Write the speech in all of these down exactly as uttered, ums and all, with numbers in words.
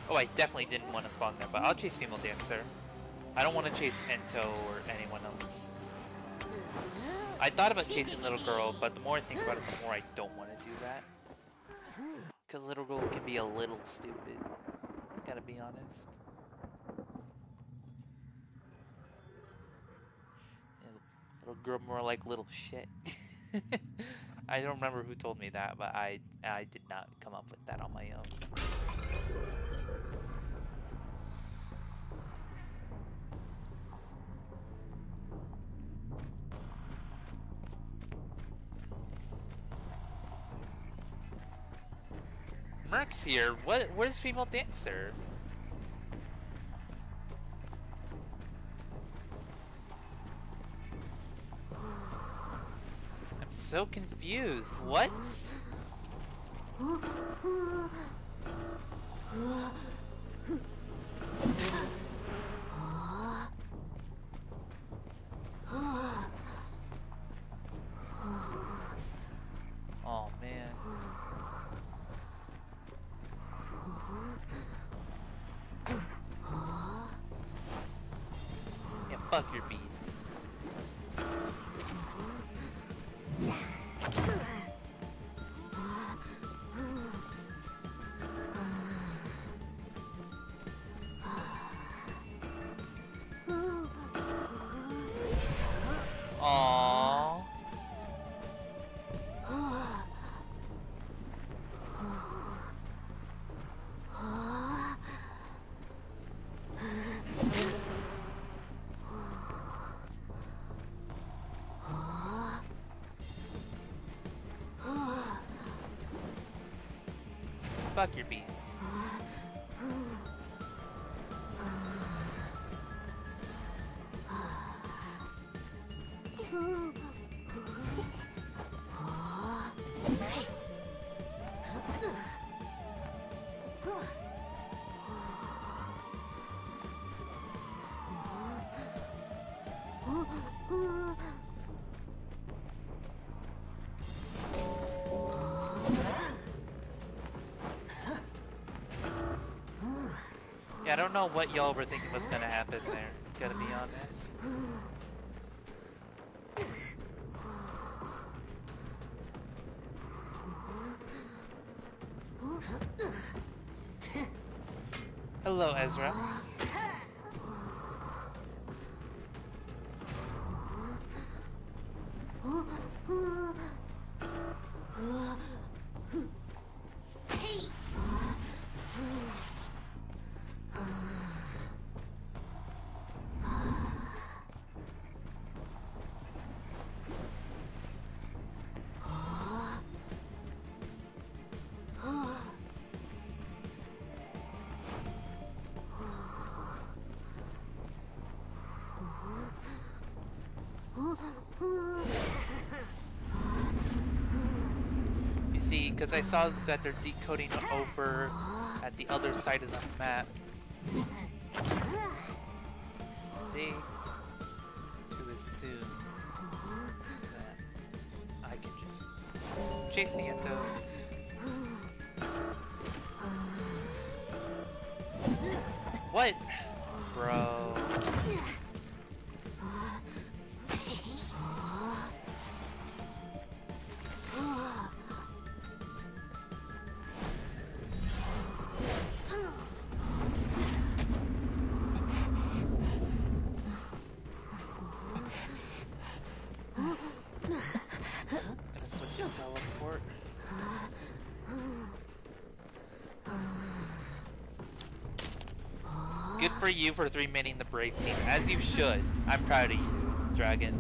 Oh, I definitely didn't want to spawn there, but I'll chase Female Dancer. I don't want to chase Ento or anyone else. I thought about chasing Little Girl, but the more I think about it, the more I don't want to do that. Because Little Girl can be a little stupid. Gotta be honest. Little girl more like little shit. I don't remember who told me that, but I I did not come up with that on my own. Merc's here. What? Where's Female Dancer? I'm so confused. What? Oh man. Yeah, fuck your bees. Aww. Fuck your bees. Yeah, I don't know what y'all were thinking was gonna happen there, gotta be honest. Hello, Ezra. You see, because I saw that they're decoding over at the other side of the map. See? To assume that I can just chase the Ento. What? Bro. Gonna switch and teleport. Good for you for three-minning the Brave team, as you should. I'm proud of you, Dragon.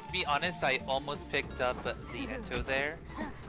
To be honest, I almost picked up the Ento there.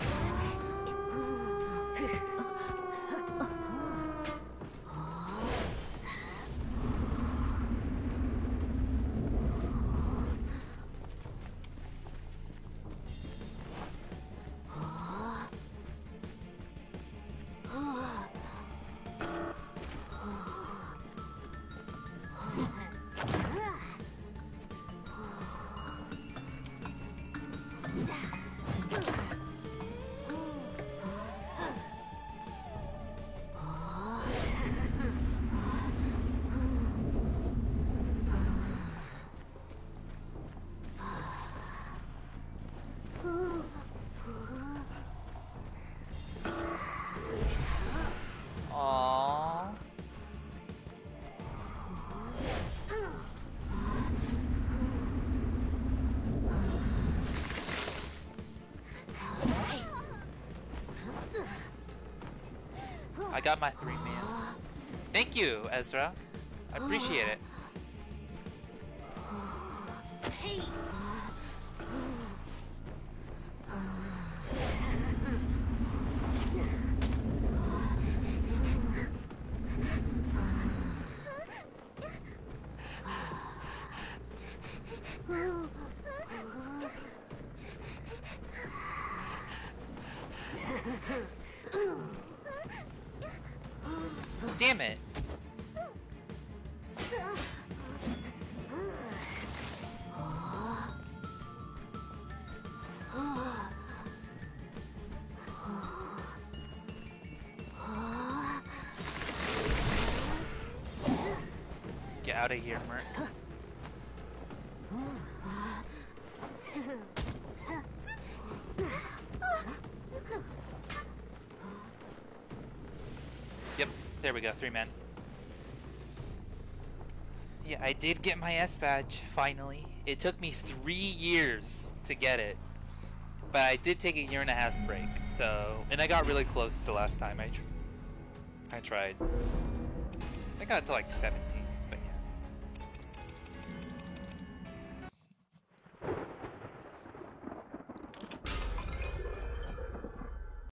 Aww. I got my three man. Thank you, Ezra. I appreciate it. Damn it. Get out of here, Merc. Yep, there we go, three men. Yeah, I did get my S badge, finally. It took me three years to get it. But I did take a year and a half break, so... And I got really close to last time I, tr I tried. I got to like seventeen.